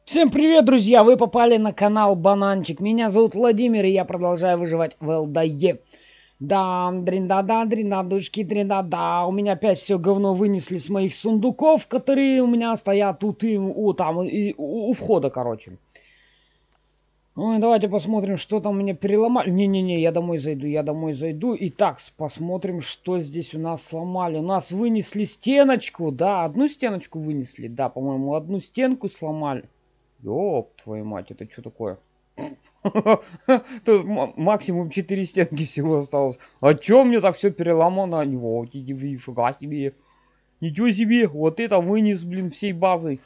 Всем привет, друзья! Вы попали на канал Бананчик. Меня зовут Владимир, и я продолжаю выживать в ЛДЕ. Да, дринда-да, дринда-душки, дринда-да. У меня опять все говно вынесли с моих сундуков, которые у меня стоят тут и там, у входа, короче. Ой, давайте посмотрим, что там у меня переломали. Не-не-не, я домой зайду. Итак, посмотрим, что здесь у нас сломали. У нас вынесли стеночку, да, одну стеночку вынесли. Да, по-моему, одну стенку сломали. Ёб твою мать, это что такое? Тут максимум 4 стенки всего осталось. А чё мне так все переломано? Вот, фига себе. Ничего себе, вот это вынес, блин, всей базой.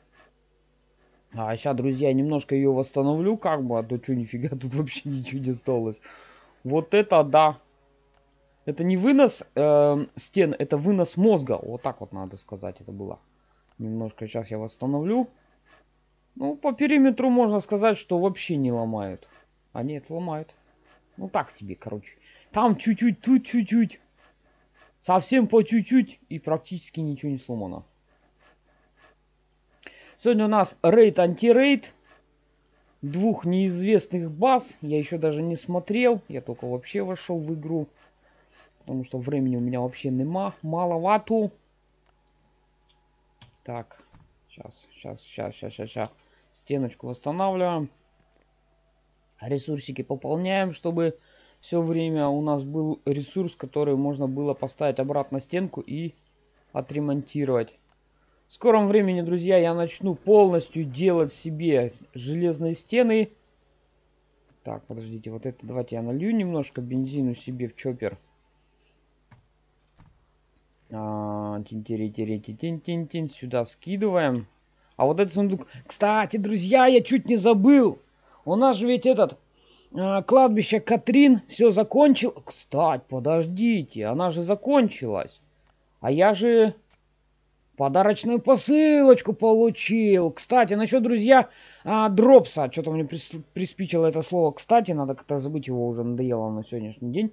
А сейчас, друзья, я немножко ее восстановлю, как бы, а то что, нифига, тут вообще ничего не осталось. Вот это да. Это не вынос стен, это вынос мозга. Вот так вот надо сказать, это было. Немножко сейчас я восстановлю. Ну, по периметру можно сказать, что вообще не ломают. А нет, ломают. Ну, так себе, короче. Там чуть-чуть, тут чуть-чуть. Совсем по чуть-чуть. И практически ничего не сломано. Сегодня у нас рейд-антирейд. Двух неизвестных баз. Я еще даже не смотрел. Я только вообще вошел в игру. Потому что времени у меня вообще нема. Маловато. Так. Сейчас. Стеночку восстанавливаем. Ресурсики пополняем, чтобы все время у нас был ресурс, который можно было поставить обратно на стенку и отремонтировать. В скором времени, друзья, я начну полностью делать себе железные стены. Так, подождите, вот это давайте я налью немножко бензину себе в чоппер. Сюда скидываем. А вот этот сундук... Кстати, друзья, я чуть не забыл. У нас же ведь этот... кладбище Катрин все закончил. Кстати, подождите, она же закончилась. А я же подарочную посылочку получил. Кстати, насчет, друзья, дропса. Что-то мне приспичило это слово. Кстати, надо как-то забыть его, уже надоело на сегодняшний день.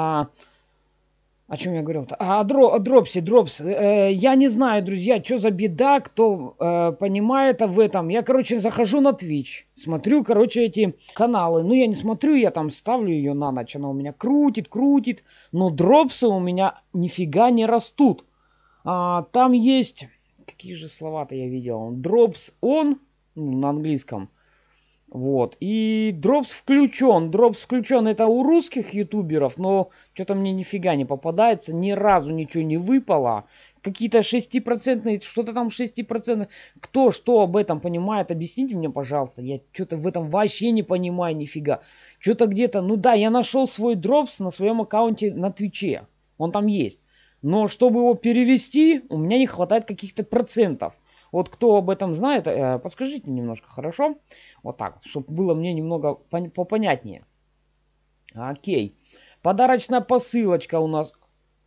О чем я говорил-то? Дропс. Я не знаю, друзья, что за беда, кто понимает в этом. Я, короче, захожу на Twitch, смотрю, короче, эти каналы. Ну, я не смотрю, я там ставлю ее на ночь, она у меня крутит. Но дропсы у меня нифига не растут. Там есть... Какие же слова-то я видел? Drops on, на английском. Вот. И дропс включен. Дропс включен это у русских ютуберов, но что-то мне нифига не попадается. Ни разу ничего не выпало. Какие-то 6%, что-то там 6%. Кто что об этом понимает, объясните мне, пожалуйста. Я что-то в этом вообще не понимаю нифига. Что-то где-то, ну да, я нашел свой дропс на своем аккаунте на Твиче. Он там есть. Но чтобы его перевести, у меня не хватает каких-то процентов. Вот кто об этом знает, подскажите немножко, хорошо? Вот так, чтобы было мне немного попонятнее. Окей. Подарочная посылочка у нас.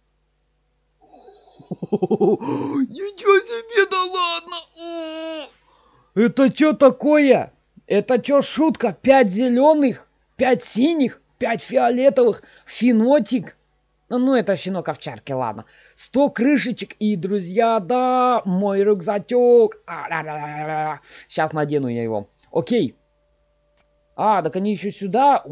Ничего себе, да ладно! Это что такое? Это что, шутка? 5 зеленых, 5 синих, 5 фиолетовых, фенотик. Ну, это щенок овчарки, ладно. 100 крышечек и, друзья, да, мой рюкзачок. Сейчас надену я его. Окей. Так они еще сюда.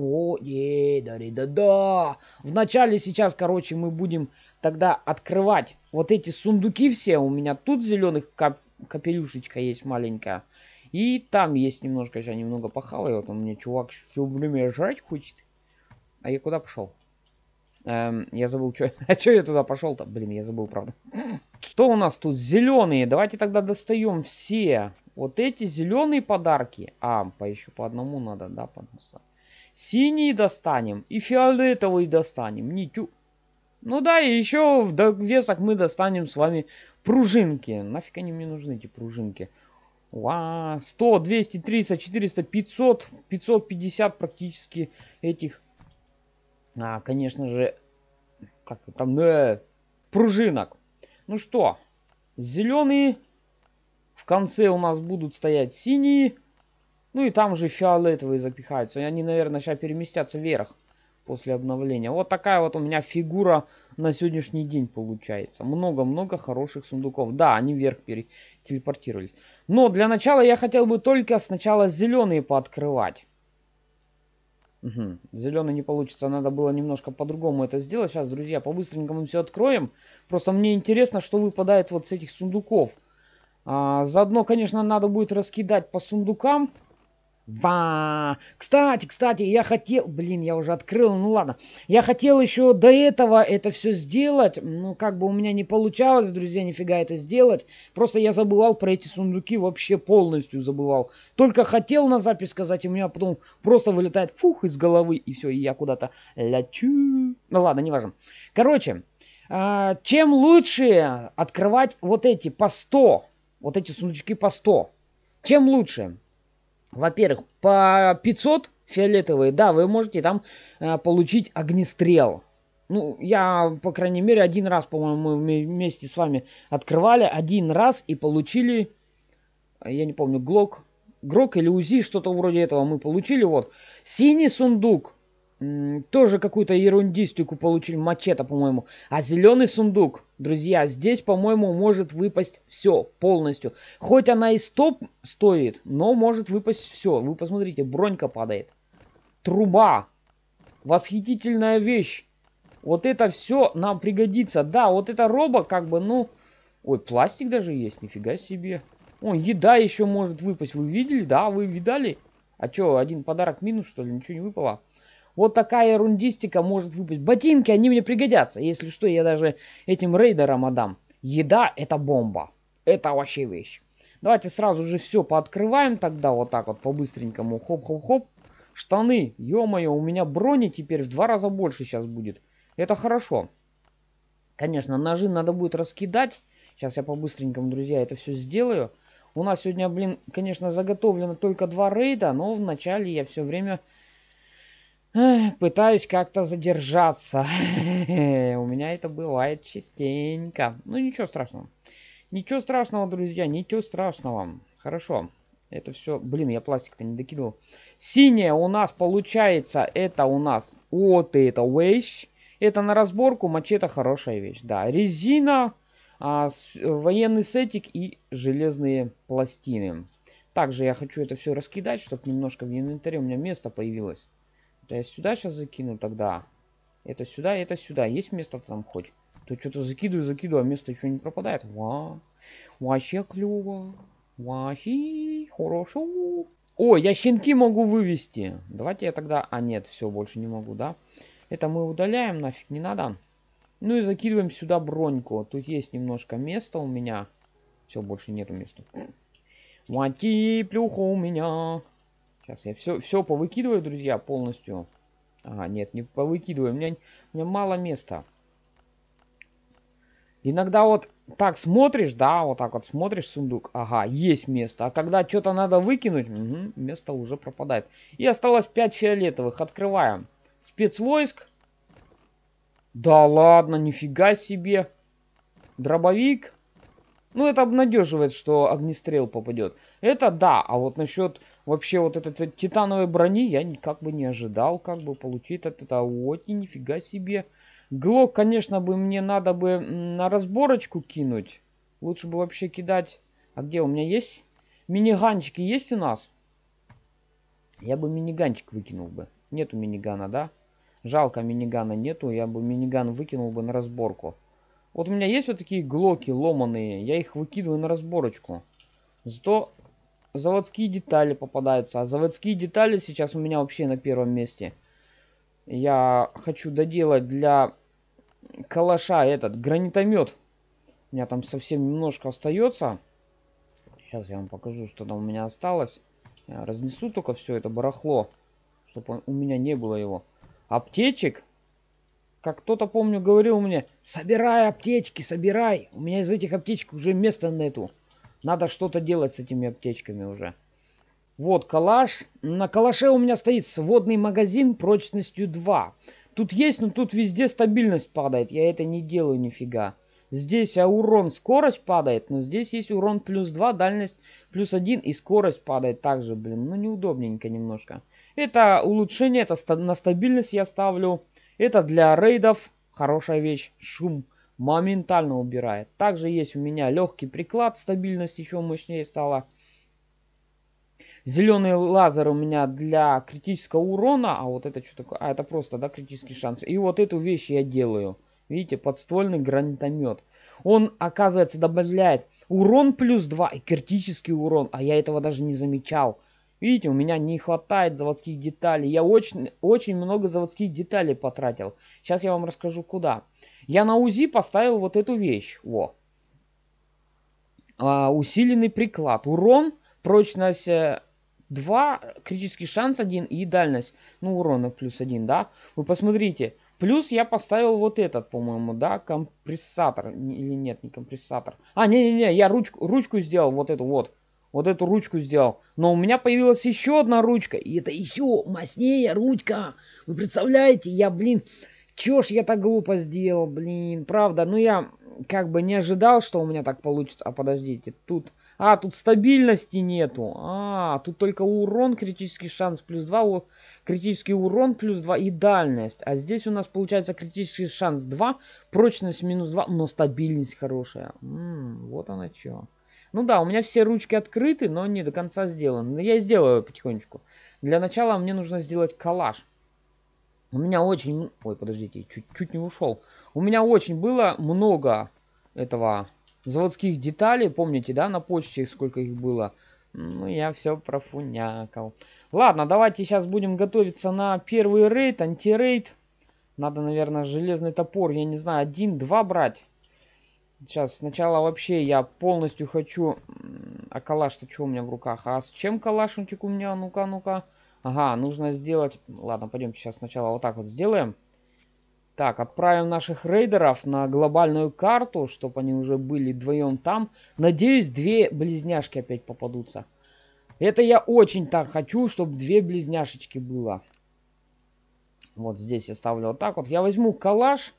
Да. Вначале сейчас, короче, мы будем тогда открывать вот эти сундуки все. У меня тут зеленых капелюшечка есть маленькая. И там есть немножко, сейчас немного похаваю. Вот у меня чувак все время жрать хочет. А я куда пошел? Я забыл, что... А что я туда пошел-то? Блин, я забыл, правда. Что у нас тут? Зеленые. Давайте тогда достаем все. Вот эти зеленые подарки. Еще по одному надо, да, подносить. Синие достанем. И фиолетовые достанем. Ничего. Ну да, и еще в довесок мы достанем с вами пружинки. Нафиг они мне нужны, эти пружинки? 100, 200, 300, 400, 500, 550 практически этих... конечно же, как там, пружинок. Ну что, зеленые. В конце у нас будут стоять синие. Ну и там же фиолетовые запихаются. И они, наверное, сейчас переместятся вверх. после обновления. Вот такая вот у меня фигура на сегодняшний день получается. Много-много хороших сундуков. Да, они вверх телепортировались. Но для начала я хотел бы только сначала зеленые пооткрывать. Угу. Зеленый не получится, надо было немножко по-другому это сделать. Сейчас, друзья, по-быстренькому все откроем. Просто мне интересно, что выпадает вот с этих сундуков. Заодно, конечно, надо будет раскидать по сундукам. Кстати, я хотел... Блин, я уже открыл, ну ладно. Я хотел еще до этого это все сделать. Ну, как бы у меня не получалось, друзья, нифига это сделать. Просто я забывал про эти сундуки, вообще полностью забывал. Только хотел на запись сказать, и у меня потом просто вылетает фух из головы, и все, и я куда-то лечу. Ну ладно, неважно. Короче, чем лучше открывать вот эти по 100, вот эти сундучки по 100, чем лучше... Во-первых, по 500 фиолетовые, да, вы можете там получить огнестрел. Ну, я, по крайней мере, один раз, по-моему, мы вместе с вами открывали один раз и получили, я не помню, Грок или УЗИ, что-то вроде этого мы получили, вот. Синий сундук, тоже какую-то ерундистику получили, мачете, по-моему. А зеленый сундук, друзья, здесь, по-моему, может выпасть все полностью. Хоть она и 100 стоит, но может выпасть все. Вы посмотрите, бронька падает. Труба. Восхитительная вещь. Вот это все нам пригодится. Да, вот это робо как бы, ну... Ой, пластик даже есть, нифига себе. О, еда еще может выпасть. Вы видели? Да, вы видали? А что, один подарок минус, что ли? Ничего не выпало? Вот такая ерундистика может выпасть. Ботинки, они мне пригодятся. Если что, я даже этим рейдерам отдам. Еда — это бомба. Это вообще вещь. Давайте сразу же все пооткрываем тогда. Вот так вот по-быстренькому. Хоп-хоп-хоп. Штаны. Ё-моё, у меня брони теперь в 2 раза больше сейчас будет. Это хорошо. Конечно, ножи надо будет раскидать. Сейчас я по-быстренькому, друзья, это все сделаю. У нас сегодня, блин, конечно, заготовлено только 2 рейда. Но вначале я все время... пытаюсь как-то задержаться. У меня это бывает частенько. Ну, ничего страшного. Ничего страшного, друзья, ничего страшного. Хорошо. Это все... Блин, я пластик-то не докидывал. Синяя у нас получается, это у нас вот эта вещь. Это на разборку, мачете хорошая вещь. Да, резина, военный сетик и железные пластины. Также я хочу это все раскидать, чтобы немножко в инвентаре у меня место появилось. Да я сюда сейчас закину тогда. Это сюда, это сюда. Есть место там хоть? То что-то закидываю, а место еще не пропадает. Вообще клево. Вообще хорошо. О, я щенки могу вывести. Давайте я тогда... А, нет, все, больше не могу, да? Это мы удаляем, нафиг не надо. Ну и закидываем сюда броньку. Тут есть немножко места у меня. Все, больше нету места. Вати, плюха у меня. Сейчас я все повыкидываю, друзья, полностью. Ага, нет, не повыкидываю. У меня мало места. Иногда вот так смотришь, да, вот так вот смотришь сундук. Ага, есть место. А когда что-то надо выкинуть, место уже пропадает. И осталось 5 фиолетовых. Открываем. Спецвойск. Да ладно, нифига себе. Дробовик. Ну, это обнадеживает, что огнестрел попадет. Это да, а вот насчет вообще вот этой титановой брони я как бы не ожидал, как бы получить от этого. Вот, нифига себе. Глок, конечно, бы мне надо бы на разборочку кинуть. Лучше бы вообще кидать... А где у меня есть? Миниганчики есть у нас? Я бы миниганчик выкинул бы. Нету минигана, да? Жалко, минигана нету. Я бы миниган выкинул бы на разборку. Вот у меня есть вот такие глоки ломаные. Я их выкидываю на разборочку. Зато заводские детали попадаются. А заводские детали сейчас у меня вообще на первом месте. Я хочу доделать для калаша этот гранитомет. У меня там совсем немножко остается. Сейчас я вам покажу, что там у меня осталось. Я разнесу только все это барахло, чтобы у меня не было его. Аптечек. Как кто-то, помню, говорил мне, собирай аптечки, собирай. У меня из этих аптечек уже места нету. Надо что-то делать с этими аптечками уже. Вот калаш. На калаше у меня стоит сводный магазин прочностью 2. Тут есть, но тут везде стабильность падает. Я это не делаю нифига. Здесь урон, скорость падает, но здесь есть урон +2, дальность +1 и скорость падает также, блин. Ну, неудобненько немножко. Это улучшение, это на стабильность я ставлю. Это для рейдов хорошая вещь. Шум моментально убирает. Также есть у меня легкий приклад, стабильность еще мощнее стала. Зеленый лазер у меня для критического урона. А вот это что такое? А, это просто, да, критический шанс. И вот эту вещь я делаю. Видите, подствольный гранатомет. Он, оказывается, добавляет урон +2 и критический урон. А я этого даже не замечал. Видите, у меня не хватает заводских деталей. Я очень много заводских деталей потратил. Сейчас я вам расскажу, куда. Я на УЗИ поставил вот эту вещь. Во. Усиленный приклад. Урон, прочность 2, критический шанс 1 и дальность. Ну, урона +1, да. Вы посмотрите. Плюс я поставил вот этот, по-моему, да, компрессатор. Или нет, не компрессатор. Не-не-не, я ручку сделал, вот эту вот. Вот эту ручку сделал. Но у меня появилась еще одна ручка. И это еще мощнее ручка. Вы представляете? Я, блин, чё ж я так глупо сделал, блин. Правда, ну я как бы не ожидал, что у меня так получится. А подождите, тут... тут стабильности нету. Тут только урон, критический шанс +2, критический урон +2 и дальность. А здесь у нас получается критический шанс 2, прочность -2, но стабильность хорошая. Вот она чё. Ну да, у меня все ручки открыты, но не до конца сделаны. Но я сделаю потихонечку. Для начала мне нужно сделать коллаж. У меня очень... Ой, подождите, чуть не ушел. У меня очень было много этого заводских деталей. Помните, да, на почте сколько их было? Ну, я все профунякал. Ладно, давайте сейчас будем готовиться на первый рейд, антирейд. Надо, наверное, железный топор, я не знаю, 1-2 брать. Сейчас сначала вообще я полностью хочу... А калаш-то что у меня в руках? А с чем калашничек у меня? Ну-ка, ну-ка. Ага, нужно сделать... Ладно, пойдемте сейчас сначала вот так вот сделаем. Так, отправим наших рейдеров на глобальную карту, чтобы они уже были вдвоем там. Надеюсь, две близняшки опять попадутся. Это я очень так хочу, чтобы две близняшечки было. Вот здесь я ставлю вот так вот. Я возьму калаш.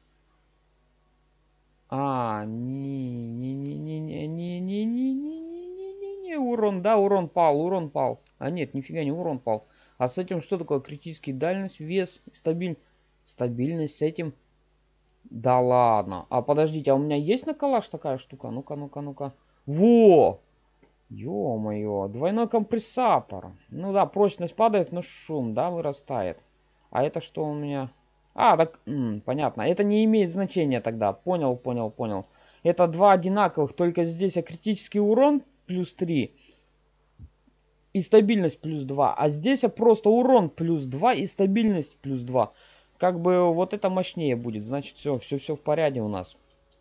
Не, урон, да, урон пал. А нет, нифига не урон пал. А с этим что такое? Критический дальность, вес, стабильность с этим. Да ладно. А подождите, а у меня есть на калаш такая штука? Ну-ка, ну-ка, ну-ка. Во! Ё-моё, двойной компрессатор. Ну да, прочность падает, но шум, да, вырастает. А это что у меня? Так, понятно. Это не имеет значения тогда. Понял. Это два одинаковых, только здесь критический урон +3 и стабильность +2. А здесь просто урон +2 и стабильность +2. Как бы вот это мощнее будет. Значит, все в порядке у нас.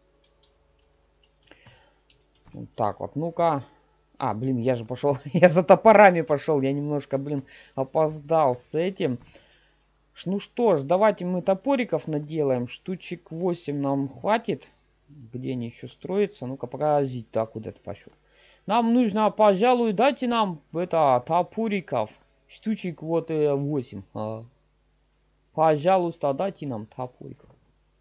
Вот так вот, ну-ка. Блин, я же пошел. Я за топорами пошел. Я немножко, блин, опоздал с этим. Ну что ж, давайте мы топориков наделаем. Штучек 8 нам хватит. Где они еще строятся? Ну-ка, покажите. Так, куда-то пошел. Нам нужно, пожалуй, дайте нам это топориков. Штучек вот 8. Пожалуйста, дайте нам топориков.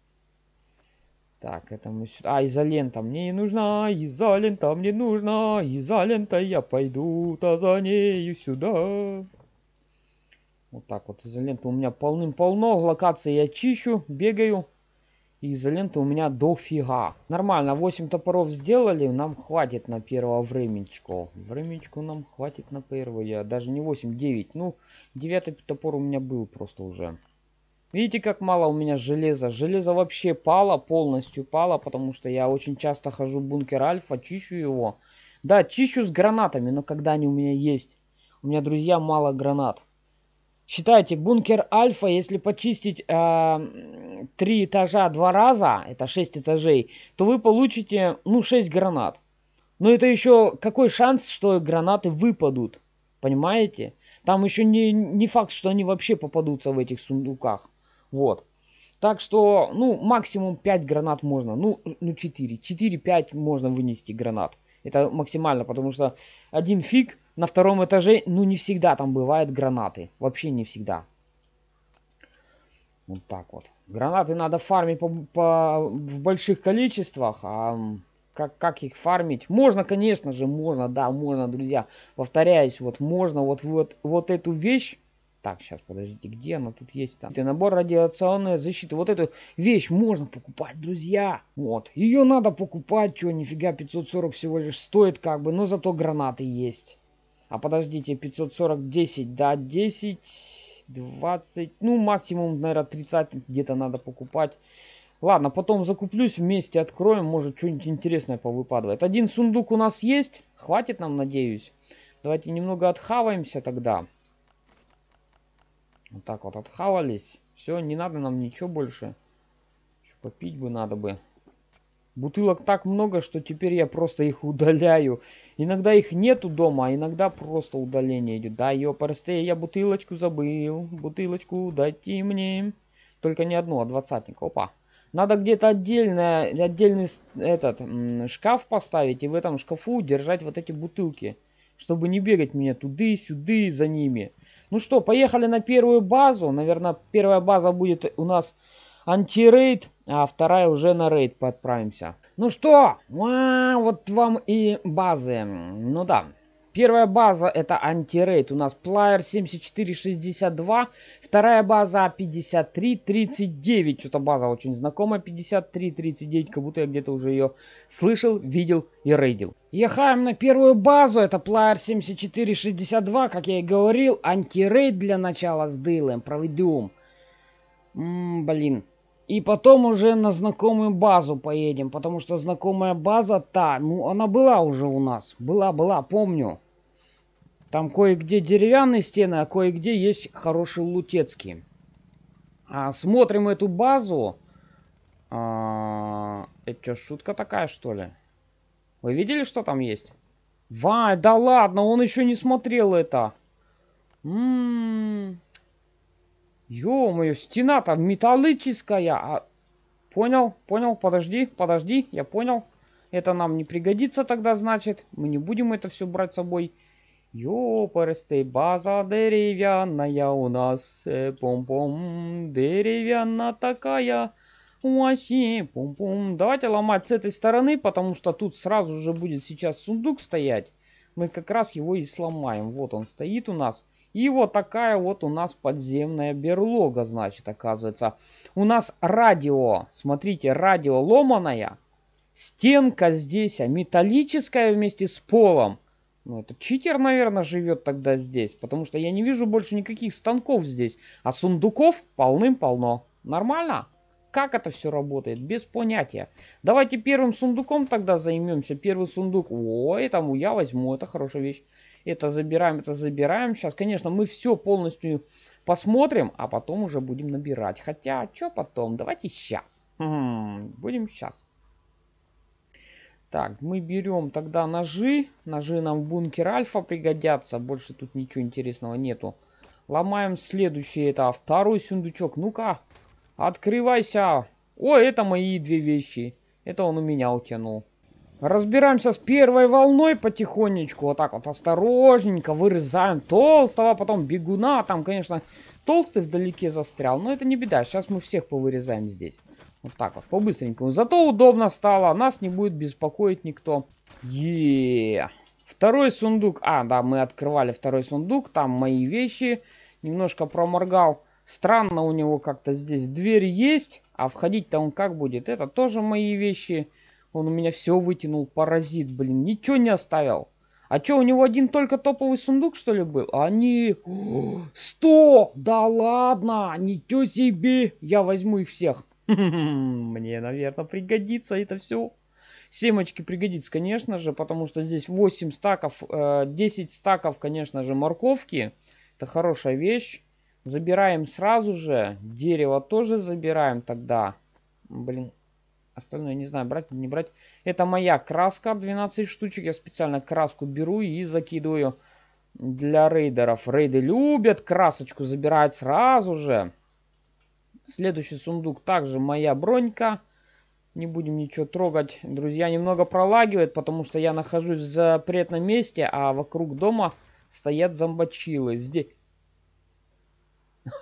Так, это мы сюда. Изолента мне не нужна. Изолента мне нужна. Изолента я пойду-то за нею сюда. Вот так вот, изолента у меня полным-полно. Локации я чищу, бегаю. И изоленты у меня дофига. Нормально, 8 топоров сделали. Нам хватит на первого времечко. Времечку нам хватит на первое. Даже не 8, 9. Ну, 9 топор у меня был просто уже. Видите, как мало у меня железа. Железо вообще пало, полностью пало. Потому что я очень часто хожу в бункер Альфа, чищу его. Да, чищу с гранатами, но когда они у меня есть. У меня, друзья, мало гранат. Считайте, бункер Альфа, если почистить 3 этажа 2 раза, это 6 этажей, то вы получите, 6 гранат. Но это еще какой шанс, что гранаты выпадут, понимаете? Там еще не факт, что они вообще попадутся в этих сундуках. Вот. Так что, максимум 5 гранат можно, 4. 4-5 можно вынести гранат. Это максимально, потому что один фиг... На втором этаже, не всегда там бывают гранаты. Вообще не всегда. Вот так вот. Гранаты надо фармить в больших количествах, а как их фармить? Можно, конечно же, можно, да, можно, друзья. Повторяюсь, вот можно вот эту вещь. Так, сейчас, подождите, где она тут есть там? Это набор радиационной защиты. Вот эту вещь можно покупать, друзья. Вот, ее надо покупать, что, нифига, 540 всего лишь стоит как бы, но зато гранаты есть. А подождите, 540, 10, да, 10, 20, ну максимум, наверное, 30 где-то надо покупать. Ладно, потом закуплюсь, вместе откроем, может что-нибудь интересное повыпадывает. Один сундук у нас есть, хватит нам, надеюсь. Давайте немного отхаваемся тогда. Вот так вот отхавались. Все, не надо нам ничего больше. Еще попить бы надо бы. Бутылок так много, что теперь я просто их удаляю. Иногда их нету дома, а иногда просто удаление идет. Да, ёпарстей, я бутылочку забыл. Бутылочку дайте мне. Только не одну, а двадцатник. Опа. Надо где-то отдельный этот шкаф поставить. И в этом шкафу держать вот эти бутылки. Чтобы не бегать мне туды-сюды за ними. Ну что, поехали на первую базу. Наверное, первая база будет у нас антирейд, а вторая уже на рейд отправимся. Ну что, вот вам и базы. Ну да, первая база это антирейд. У нас Плеер 7462. Вторая база 5339. Что-то база очень знакомая. 5339, как будто я где-то уже ее слышал, видел и рейдил. Ехаем на первую базу. Это Плеер 7462, как я и говорил. Антирейд для начала с дылом. Проведем. Блин. И потом уже на знакомую базу поедем, потому что знакомая база ну она была уже у нас. Была, помню. Там кое-где деревянные стены, а кое-где есть хорошие лутецкие. Смотрим эту базу. Это что, шутка такая, что ли? Вы видели, что там есть? Вай, да ладно, он еще не смотрел это. Ё-моё, стена там металлическая. Понял, подожди, я понял. Это нам не пригодится тогда, значит. Мы не будем это все брать с собой. Ёпарстей, база деревянная у нас. Пом-пом, деревянная такая. Вообще, пум-пум. Давайте ломать с этой стороны, потому что тут сразу же будет сейчас сундук стоять. Мы как раз его и сломаем. Вот он стоит у нас. И вот такая вот у нас подземная берлога, значит, оказывается. У нас радио, смотрите, радио ломаная. Стенка здесь металлическая вместе с полом. Ну, это читер, наверное, живет тогда здесь. Потому что я не вижу больше никаких станков здесь. А сундуков полным-полно. Нормально? Как это все работает? Без понятия. Давайте первым сундуком тогда займемся. Первый сундук. О, это я возьму. Это хорошая вещь. Это забираем, это забираем. Сейчас, конечно, мы все полностью посмотрим, а потом уже будем набирать. Хотя, что потом? Давайте сейчас. Будем сейчас. Так, мы берем тогда ножи. Ножи нам в бункер Альфа пригодятся. Больше тут ничего интересного нету. Ломаем следующий. Это второй сундучок. Ну-ка, открывайся. О, это мои две вещи. Это он у меня утянул. Разбираемся с первой волной потихонечку. Вот так вот осторожненько вырезаем толстого, потом бегуна. Там, конечно, толстый вдалеке застрял. Но это не беда. Сейчас мы всех повырезаем здесь. Вот так вот, по-быстренькому. Зато удобно стало. Нас не будет беспокоить никто. Второй сундук. Да, мы открывали второй сундук. Там мои вещи. Немножко проморгал. Странно у него как-то здесь дверь есть. А входить-то он как будет? Это тоже мои вещи. Он у меня все вытянул, паразит, блин. Ничего не оставил. А что, у него один только топовый сундук, что ли, был? Они... 100! Да ладно! Ничего себе! Я возьму их всех. Мне, наверное, пригодится это все. Семечки пригодится, конечно же, потому что здесь 8 стаков, 10 стаков, конечно же, морковки. Это хорошая вещь. Забираем сразу же. Дерево тоже забираем тогда. Блин. Остальное не знаю, брать или не брать. Это моя краска, 12 штучек. Я специально краску беру и закидываю для рейдеров. Рейды любят красочку забирать сразу же. Следующий сундук также моя бронька. Не будем ничего трогать. Друзья, немного пролагивает, потому что я нахожусь в запретном месте, а вокруг дома стоят зомбачилы. Здесь...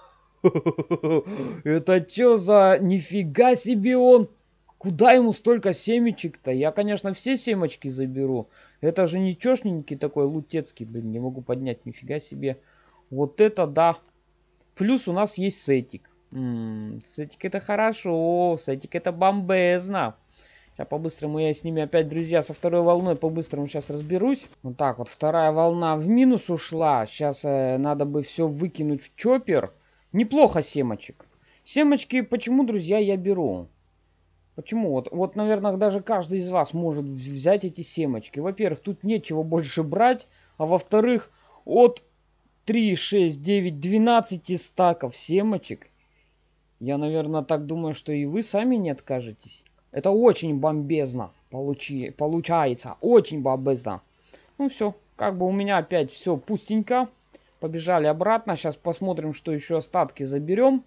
Это чё за... Нифига себе он! Куда ему столько семечек-то? Я, конечно, все семечки заберу. Это же ничешненький такой лутецкий, блин, не могу поднять, нифига себе. Вот это да. Плюс у нас есть сетик. Сетик это хорошо, сетик это бомбезно. Сейчас по-быстрому я с ними опять, друзья, со второй волной по-быстрому сейчас разберусь. Вот так вот, вторая волна в минус ушла. Сейчас надо бы все выкинуть в чоппер. Неплохо семечек. Семечки почему, друзья, я беру? Почему? Вот, наверное, даже каждый из вас может взять эти семечки. Во-первых, тут нечего больше брать. А во-вторых, от 3, 6, 9, 12 стаков семечек. Я, наверное, так думаю, что и вы сами не откажетесь. Это очень бомбезно получается. Очень бомбезно. Ну все, как бы у меня опять все пустенько. Побежали обратно. Сейчас посмотрим, что еще остатки заберем.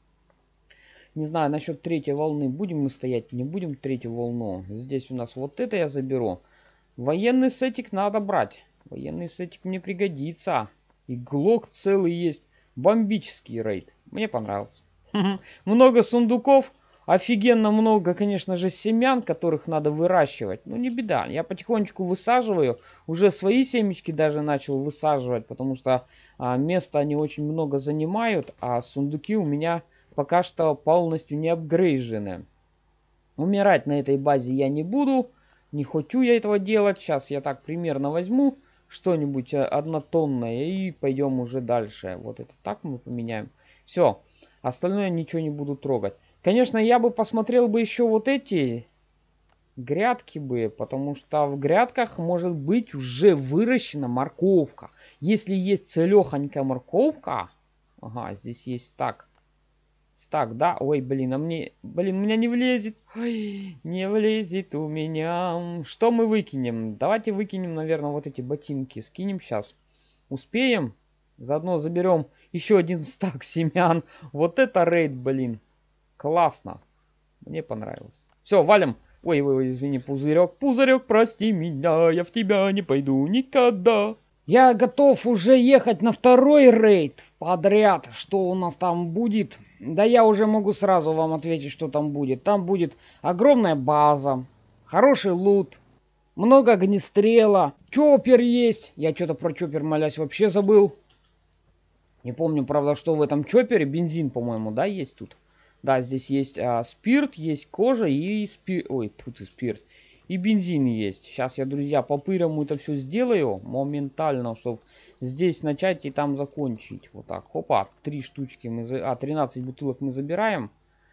Не знаю, насчет третьей волны. Будем мы стоять, не будем третью волну. Здесь у нас вот это я заберу. Военный сетик надо брать. Военный сетик мне пригодится. И глок целый есть. Бомбический рейд. Мне понравился. Много сундуков. Офигенно много, конечно же, семян, которых надо выращивать. Ну, не беда. Я потихонечку высаживаю. Уже свои семечки даже начал высаживать. Потому что места они очень много занимают. А сундуки у меня пока что полностью не апгрейжены. Умирать на этой базе я не буду. Не хочу я этого делать. Сейчас я так примерно возьму что-нибудь однотонное и пойдем уже дальше. Вот это так мы поменяем. Все. Остальное ничего не буду трогать. Конечно, я бы посмотрел бы еще вот эти грядки бы, потому что в грядках может быть уже выращена морковка. Если есть целехонькая морковка, ага, здесь есть так. Стак, да? Ой, блин, блин, у меня не влезет. Ой, не влезет у меня. Что мы выкинем? Давайте выкинем, наверное, вот эти ботинки. Скинем сейчас. Успеем? Заодно заберем еще один стак семян. Вот это рейд, блин. Классно. Мне понравилось. Все, валим. Ой, извини, пузырек. Пузырек, прости меня, я в тебя не пойду никогда. Я готов уже ехать на второй рейд подряд. Что у нас там будет? Да я уже могу сразу вам ответить, что там будет. Там будет огромная база, хороший лут, много огнестрела, чоппер есть. Я что-то про чоппер, молясь, вообще забыл. Не помню, правда, что в этом чоппере. Бензин, по-моему, да, есть тут. Да, здесь есть спирт, есть кожа и спирт. Ой, тут и спирт. И бензин есть. Сейчас я, друзья, по-пырому это все сделаю. Моментально, чтобы здесь начать и там закончить. Вот так. Хопа, 3 штучки мы... 13 бутылок мы забираем.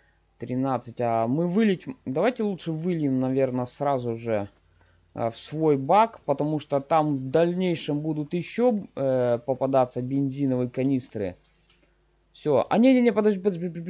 13. А мы вылить... Давайте лучше выльем, наверное, сразу же в свой бак. Потому что там в дальнейшем будут еще попадаться бензиновые канистры. Все. А не-не-не, подожди.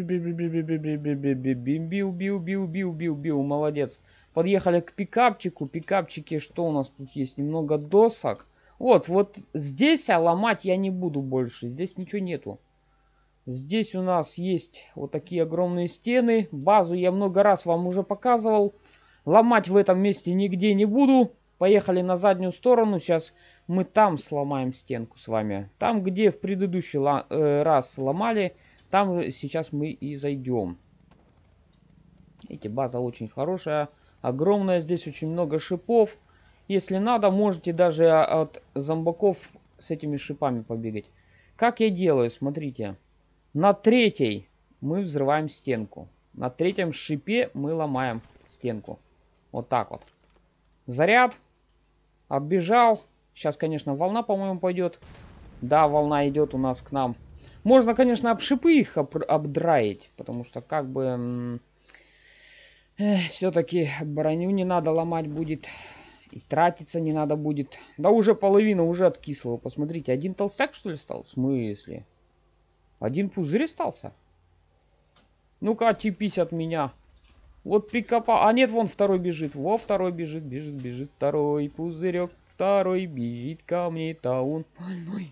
Бил. Молодец. Подъехали к пикапчику. Пикапчики, что у нас тут есть? Немного досок. Вот здесь ломать я не буду больше. Здесь ничего нету. Здесь у нас есть вот такие огромные стены. Базу я много раз вам уже показывал. Ломать в этом месте нигде не буду. Поехали на заднюю сторону. Сейчас мы там сломаем стенку с вами. Там, где в предыдущий раз ломали, там сейчас мы и зайдем. Видите, база очень хорошая. Огромная. Здесь очень много шипов. Если надо, можете даже от зомбаков с этими шипами побегать. Как я делаю? Смотрите. На третьей мы взрываем стенку. На третьем шипе мы ломаем стенку. Вот так вот. Заряд. Отбежал. Сейчас, конечно, волна, по-моему, пойдет. Да, волна идет у нас к нам. Можно, конечно, об шипы их обдраить. Потому что, как бы... все-таки броню не надо ломать будет. И тратиться не надо будет. Да уже половина уже откисла. Посмотрите, один толстяк, что ли, стал? В смысле? Один пузырь остался? Ну-ка, отчепись от меня. Вот прикопал. А нет, вон второй бежит. Во, второй бежит. Бежит второй пузырек. Второй бежит ко мне-то он больной.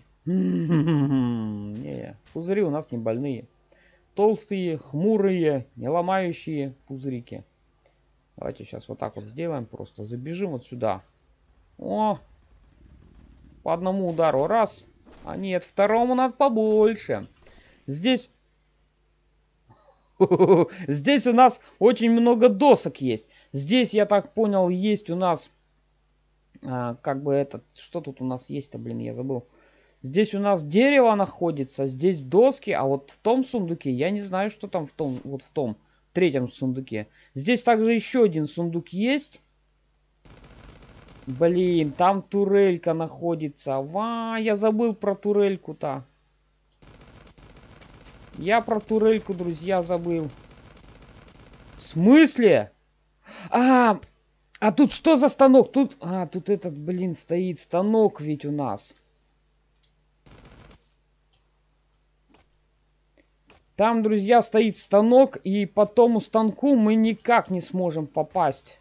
Не, пузыри у нас не больные. Толстые, хмурые, не ломающие пузырики. Давайте сейчас вот так вот сделаем. Просто забежим вот сюда. О! По одному удару. Раз. А нет, второму надо побольше. Здесь Здесь у нас очень много досок есть. Здесь, я так понял, есть у нас... как бы этот... Что тут у нас есть-то, блин, я забыл. Здесь у нас дерево находится, здесь доски, а вот в том сундуке, я не знаю, что там в том, вот в том третьем сундуке. Здесь также еще один сундук есть. Блин, там турелька находится. Я забыл про турельку-то. Я про турельку, друзья, забыл. В смысле? А, а тут что за станок? Тут этот, блин, стоит станок ведь у нас. Там, друзья, стоит станок, и по тому станку мы никак не сможем попасть.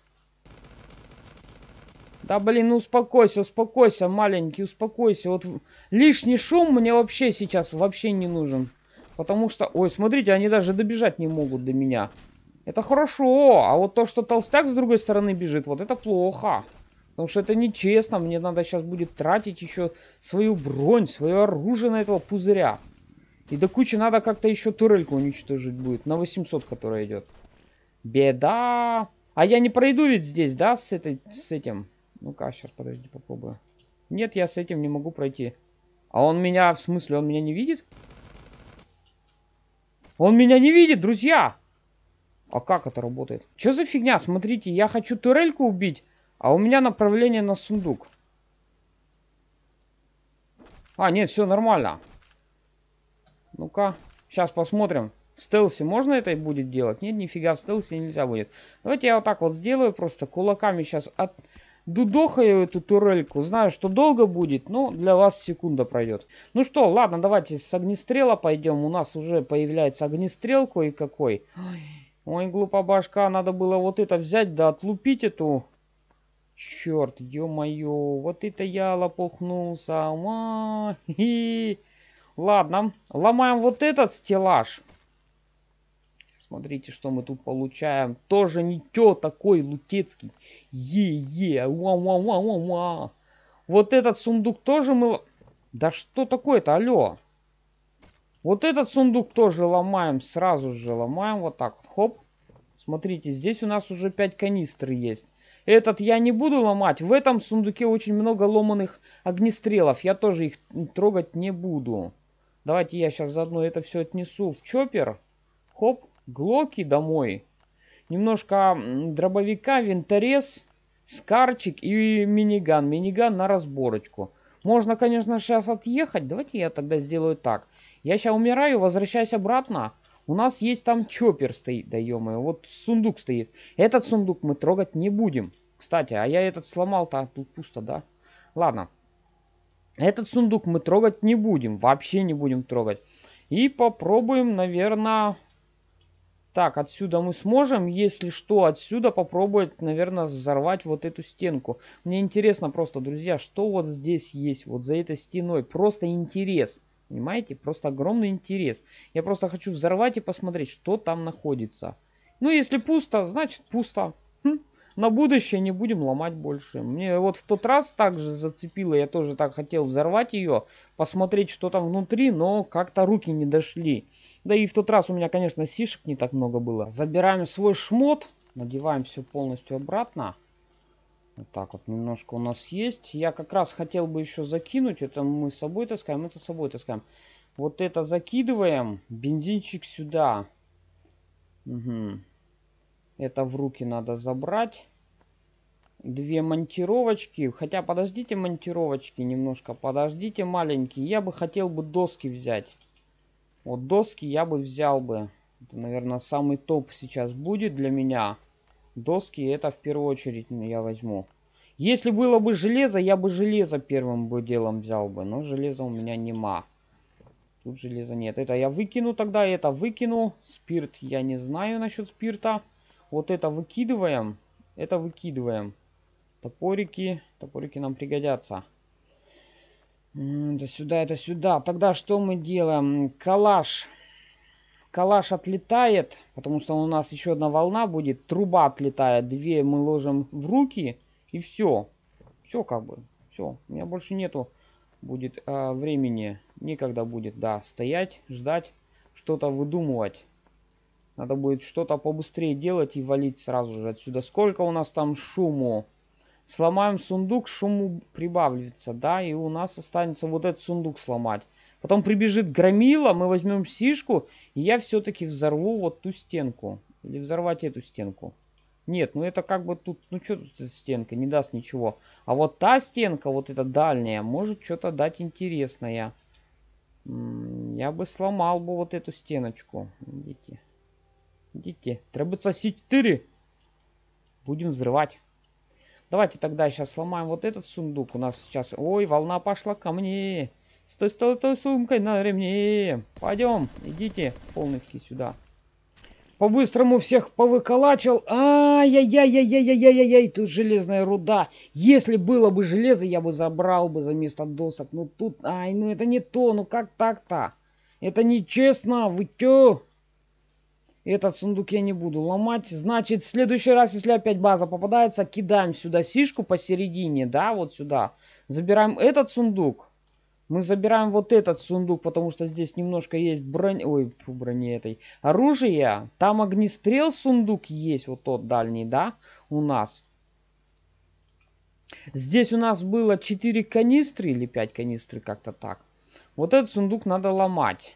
Да, блин, ну успокойся, успокойся, маленький, успокойся. Вот лишний шум мне вообще сейчас вообще не нужен. Потому что... Ой, смотрите, они даже добежать не могут до меня. Это хорошо, а вот то, что толстяк с другой стороны бежит, вот это плохо. Потому что это нечестно, мне надо сейчас будет тратить еще свою бронь, свое оружие на этого пузыря. И до кучи надо как-то еще турельку уничтожить будет, на 800, которая идет. Беда! А я не пройду ведь здесь, да, с этим? Ну-ка, сейчас, подожди, попробую. Нет, я с этим не могу пройти. А он меня, в смысле, он меня не видит? Он меня не видит, друзья! А как это работает? Что за фигня? Смотрите, я хочу турельку убить, а у меня направление на сундук. А, нет, все нормально. Ну-ка, сейчас посмотрим. В стелсе можно это будет делать? Нет, нифига, в стелсе нельзя будет. Давайте я вот так вот сделаю, просто кулаками сейчас дудохаю эту турельку. Знаю, что долго будет, но для вас секунда пройдет. Ну что, ладно, давайте с огнестрела пойдем. У нас уже появляется огнестрел кое-какой. Ой, глупая башка, надо было вот это взять, да отлупить эту. Черт, ё-моё, вот это я лопухнулся. Ладно, ломаем вот этот стеллаж. Смотрите, что мы тут получаем. Тоже ничего, такой лутецкий. Е-е, ва-ва-ва-ва-ва. Вот этот сундук тоже мы... Да что такое-то, алло? Вот этот сундук тоже ломаем, сразу же ломаем. Вот так вот, хоп. Смотрите, здесь у нас уже 5 канистр есть. Этот я не буду ломать. В этом сундуке очень много ломаных огнестрелов. Я тоже их трогать не буду. Давайте я сейчас заодно это все отнесу в чоппер. Хоп, глоки домой. Немножко дробовика, винторез, скарчик и миниган. Миниган на разборочку. Можно, конечно, сейчас отъехать. Давайте я тогда сделаю так. Я сейчас умираю, возвращаюсь обратно. У нас есть там чоппер стоит, да ё-моё. Вот сундук стоит. Этот сундук мы трогать не будем. Кстати, а я этот сломал-то. Тут пусто, да? Ладно. Этот сундук мы трогать не будем. Вообще не будем трогать. И попробуем, наверное... Так, отсюда мы сможем, если что, отсюда попробовать, наверное, взорвать вот эту стенку. Мне интересно просто, друзья, что вот здесь есть, вот за этой стеной. Просто интерес. Понимаете? Просто огромный интерес. Я просто хочу взорвать и посмотреть, что там находится. Ну, если пусто, значит пусто. На будущее не будем ломать больше. Мне вот в тот раз также зацепило, я тоже так хотел взорвать ее, посмотреть, что там внутри, но как-то руки не дошли. Да и в тот раз у меня, конечно, сишек не так много было. Забираем свой шмот, надеваем все полностью обратно. Вот так вот немножко у нас есть. Я как раз хотел бы еще закинуть, это мы с собой таскаем, это с собой таскаем. Вот это закидываем, бензинчик сюда. Угу. Это в руки надо забрать. Две монтировочки. Хотя подождите монтировочки немножко. Подождите маленькие. Я бы хотел бы доски взять. Вот доски я бы взял бы. Это, наверное, самый топ сейчас будет для меня. Доски это в первую очередь я возьму. Если было бы железо, я бы железо первым бы делом взял бы. Но железа у меня нема. Тут железа нет. Это я выкину тогда. Это выкину. Спирт я не знаю насчет спирта. Вот это выкидываем. Это выкидываем. Топорики. Топорики нам пригодятся. Это сюда, это сюда. Тогда что мы делаем? Калаш. Калаш отлетает. Потому что у нас еще одна волна будет. Труба отлетает. Две мы ложим в руки. И все. Все как бы. Все. У меня больше нету будет времени. Некогда будет, да, стоять, ждать, что-то выдумывать. Надо будет что-то побыстрее делать и валить сразу же отсюда. Сколько у нас там шуму? Сломаем сундук, шуму прибавится, да, и у нас останется вот этот сундук сломать. Потом прибежит громила, мы возьмем сишку, и я все-таки взорву вот ту стенку. Или взорвать эту стенку. Нет, ну это как бы тут, ну что тут эта стенка, не даст ничего. А вот та стенка, вот эта дальняя, может что-то дать интересное. Я бы сломал бы вот эту стеночку. Идите. Идите. Требуется С4. Будем взрывать. Давайте тогда сейчас сломаем вот этот сундук. У нас сейчас... Ой, волна пошла ко мне. Стой, стой, стой, сумкой на ремне. Пойдем, идите, полностью сюда. По-быстрому всех повыколачивал. Ай-яй-яй-яй-яй-яй-яй-яй. Тут железная руда. Если было бы железо, я бы забрал бы за место досок. Ну тут... Ай, ну это не то. Ну как так-то? Это нечестно. Вы чё? Этот сундук я не буду ломать. Значит, в следующий раз, если опять база попадается, кидаем сюда сишку посередине, да, вот сюда. Забираем этот сундук. Мы забираем вот этот сундук, потому что здесь немножко есть брони... Ой, брони этой. Оружие. Там огнестрел сундук есть, вот тот дальний, да, у нас. Здесь у нас было 4 канистры или 5 канистры, как-то так. Вот этот сундук надо ломать.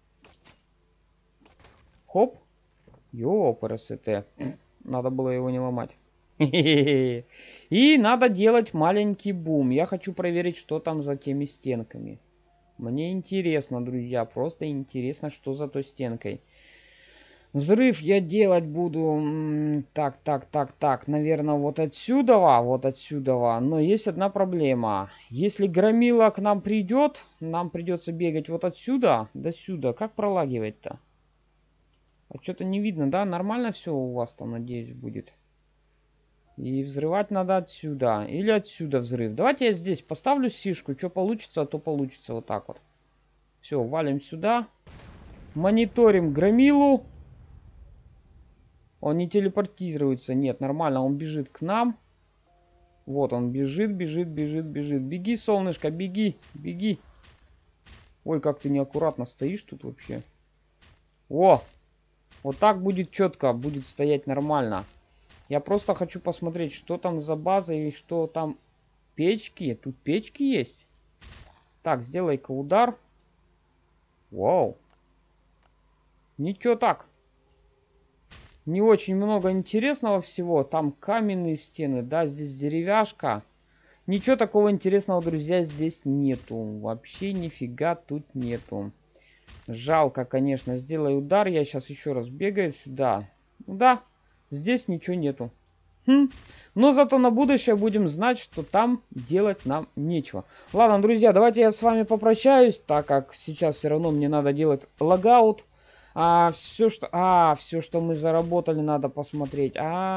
Хоп. Ёпрст. Надо было его не ломать. И надо делать маленький бум. Я хочу проверить, что там за теми стенками. Мне интересно, друзья. Просто интересно, что за той стенкой. Взрыв я делать буду... Так. Наверное, вот отсюда. Вот отсюда. Но есть одна проблема. Если громила к нам придет, нам придется бегать вот отсюда до сюда. Как пролагивать-то? А что-то не видно, да? Нормально все у вас там, надеюсь, будет. И взрывать надо отсюда. Или отсюда взрыв. Давайте я здесь поставлю сишку. Что получится, то получится. Вот так вот. Все, валим сюда. Мониторим громилу. Он не телепортируется. Нет, нормально. Он бежит к нам. Вот он бежит. Беги, солнышко, беги. Ой, как ты неаккуратно стоишь тут вообще. О! Вот так будет четко, будет стоять нормально. Я просто хочу посмотреть, что там за база и что там. Печки? Тут печки есть? Так, сделай-ка удар. Вау. Ничего так. Не очень много интересного всего. Там каменные стены, да, здесь деревяшка. Ничего такого интересного, друзья, здесь нету. Вообще нифига тут нету. Жалко, конечно. Сделай удар. Я сейчас еще раз бегаю сюда. Да, здесь ничего нету. Но зато на будущее будем знать, что там делать нам нечего. Ладно, друзья, давайте я с вами попрощаюсь, так как сейчас все равно мне надо делать логаут. Все, что мы заработали, надо посмотреть.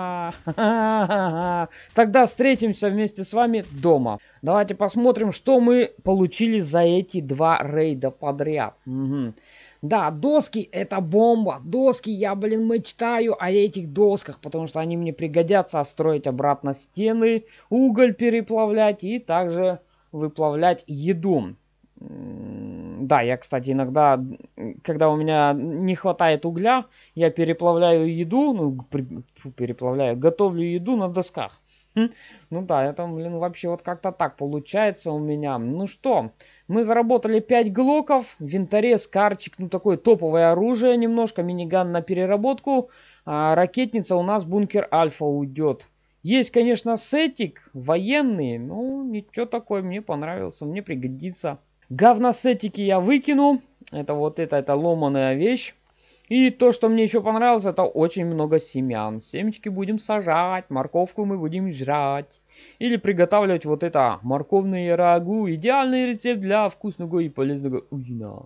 Тогда встретимся вместе с вами дома. Давайте посмотрим, что мы получили за эти 2 рейда подряд. Да, доски это бомба. Доски, я, мечтаю о этих досках, потому что они мне пригодятся строить обратно стены, уголь переплавлять и также выплавлять еду. Да, я, кстати, иногда, когда у меня не хватает угля, я переплавляю еду, готовлю еду на досках. Ну да, это, вообще вот как-то так получается у меня. Ну что, мы заработали 5 глоков, винторез, карчик, такое топовое оружие немножко, миниган на переработку. Ракетница у нас бункер Альфа уйдет. Есть, конечно, сетик военный, ну ничего такое, мне понравился, мне пригодится. Говносетики я выкину, это ломаная вещь. И то, что мне еще понравилось, это очень много семян. Семечки будем сажать, морковку мы будем жрать. Или приготавливать вот это морковное рагу. Идеальный рецепт для вкусного и полезного ужина.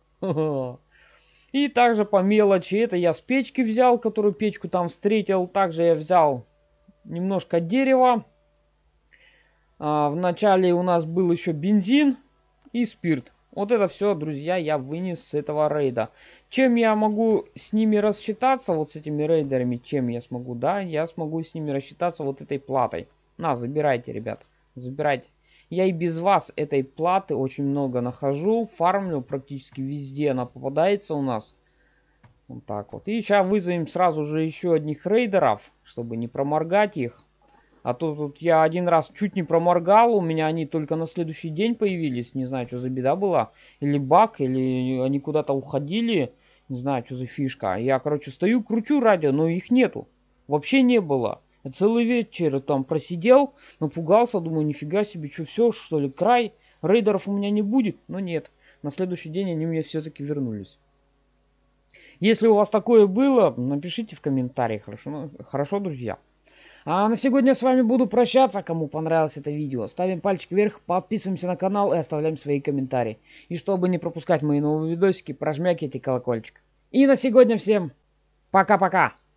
И также по мелочи, это я с печки взял, которую печку там встретил. Также я взял немножко дерева. Вначале у нас был еще бензин и спирт. Вот это все, друзья, я вынес с этого рейда. Чем я могу с ними рассчитаться, вот с этими рейдерами, чем я смогу, да? Я смогу с ними рассчитаться вот этой платой. На, забирайте, ребят, забирайте. Я и без вас этой платы очень много нахожу, фармлю практически везде, она попадается у нас. Вот так вот. И сейчас вызовем сразу же еще одних рейдеров, чтобы не проморгать их. А то тут я один раз чуть не проморгал, у меня они только на следующий день появились. Не знаю, что за беда была. Или баг, или они куда-то уходили. Не знаю, что за фишка. Я, короче, стою, кручу радио, но их нету. Вообще не было. Я целый вечер там просидел, напугался, думаю, нифига себе, что все, что ли, край. Рейдеров у меня не будет, но нет. На следующий день они мне все-таки вернулись. Если у вас такое было, напишите в комментариях, хорошо, хорошо, друзья. А на сегодня с вами буду прощаться. Кому понравилось это видео, ставим пальчик вверх, подписываемся на канал и оставляем свои комментарии. И чтобы не пропускать мои новые видосики, прожмякивайте колокольчик. И на сегодня всем пока-пока.